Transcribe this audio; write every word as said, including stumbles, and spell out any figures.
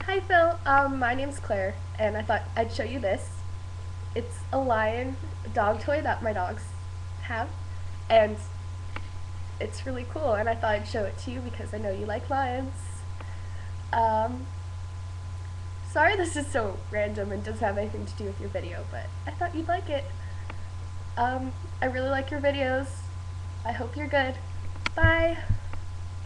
Hi Phil, um, my name's Claire, and I thought I'd show you this. It's a lion dog toy that my dogs have, and it's really cool, and I thought I'd show it to you because I know you like lions. Um, Sorry this is so random and doesn't have anything to do with your video, but I thought you'd like it. Um, I really like your videos. I hope you're good. Bye!